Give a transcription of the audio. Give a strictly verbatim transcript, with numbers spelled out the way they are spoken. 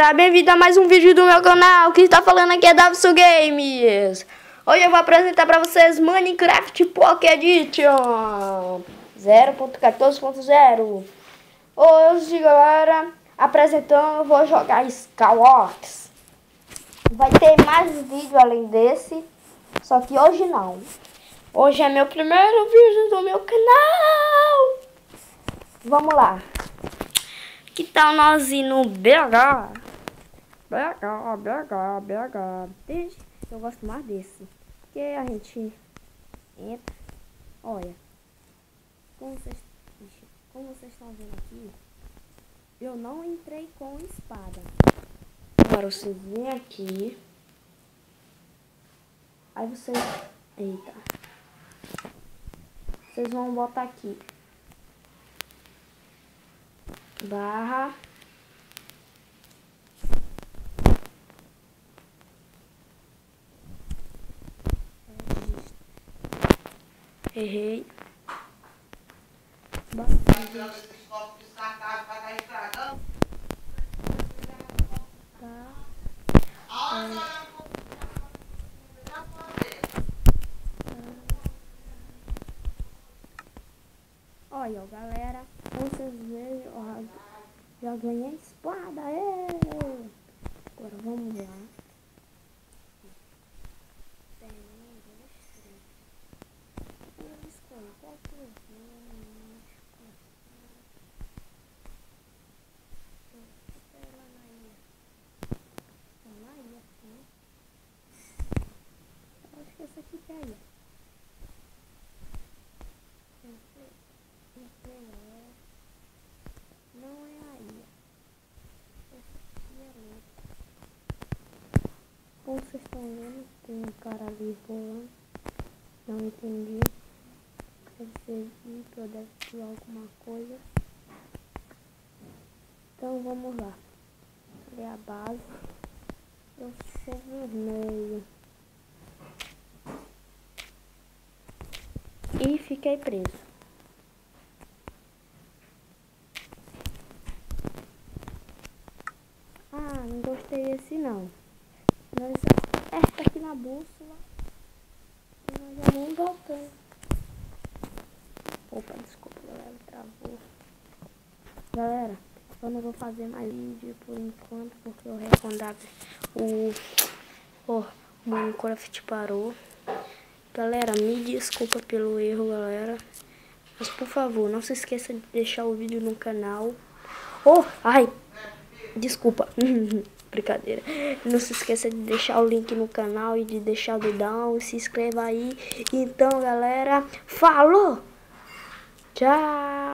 galera, bem-vindo a mais um vídeo do meu canal. Quem está falando aqui é Davison Games. Hoje eu vou apresentar para vocês Minecraft Pocket Edition zero ponto quatorze ponto zero. Hoje, galera, apresentando, eu vou jogar Skywars. Vai ter mais vídeo além desse, só que hoje não. Hoje é meu primeiro vídeo do meu canal. Vamos lá. Que tal nós ir no B H? B H, B H, B H. Desde eu gosto mais desse. Porque a gente entra. Olha. Como vocês, como vocês estão vendo aqui, eu não entrei com espada. Agora vocês vêm aqui. Aí vocês... Eita. Vocês vão botar aqui. Barra. Errei. Barra. Olha, galera, vocês veem, ó, já ganhei espada, é. Agora vamos lá. Tem um, dois, três. Eu escolho qual que eu vou. Lá na ilha. Lá na ilha, né? Eu acho que essa aqui que é a ilha. Não é a ilha. Essa aqui é outra. Como vocês estão vendo, tem um cara ali voando. Não entendi. Deve ser jeep ou deve ser alguma coisa. Então vamos lá. Cadê a base? Eu sou vermelho. E fiquei preso. Ah, não gostei desse não. Nós aperta aqui na bússola e nós já vamos voltando. Opa, desculpa, galera, travou. Galera, eu não vou fazer mais vídeo por enquanto, porque eu recomendava o, o, o Minecraft parou. Galera, me desculpa pelo erro, galera. Mas por favor, não se esqueça de deixar o vídeo no canal. Oh, ai, desculpa. Brincadeira. Não se esqueça de deixar o link no canal e de deixar o dedão. Se inscreva aí. Então, galera, falou! Tchau!